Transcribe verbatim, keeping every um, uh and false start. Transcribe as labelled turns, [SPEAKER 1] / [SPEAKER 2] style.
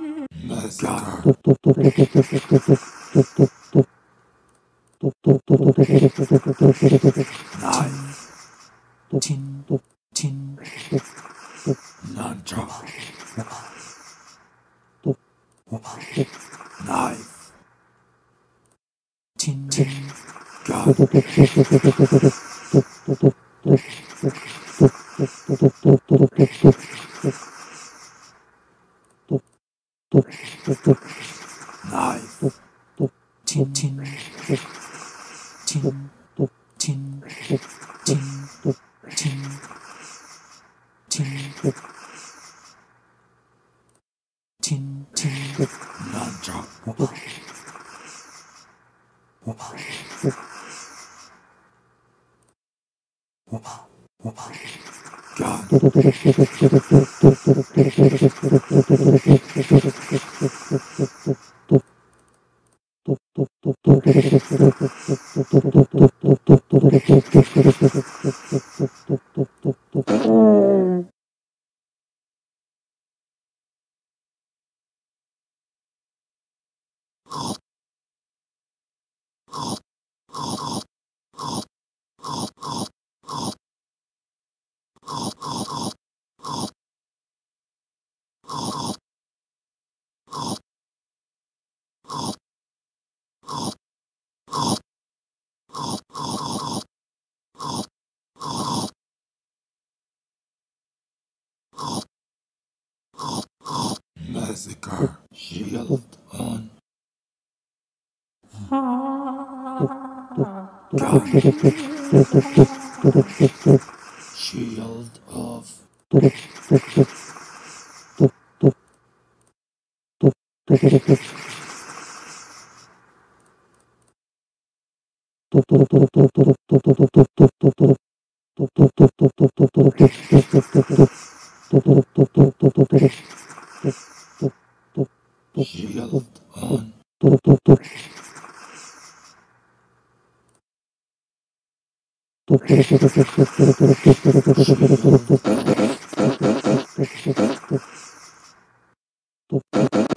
[SPEAKER 1] Massacre. Knife. Tin. Tin. Nunchuck. Knife. Tin. Tin. Gun. Knife. Tin. Tin. Tin. Tin. Tin. Tin. Tin. Tin. Tin. Nunchuck. Gun. Massacre. Shield on. Gun. Shield off. Shield on. Shield off.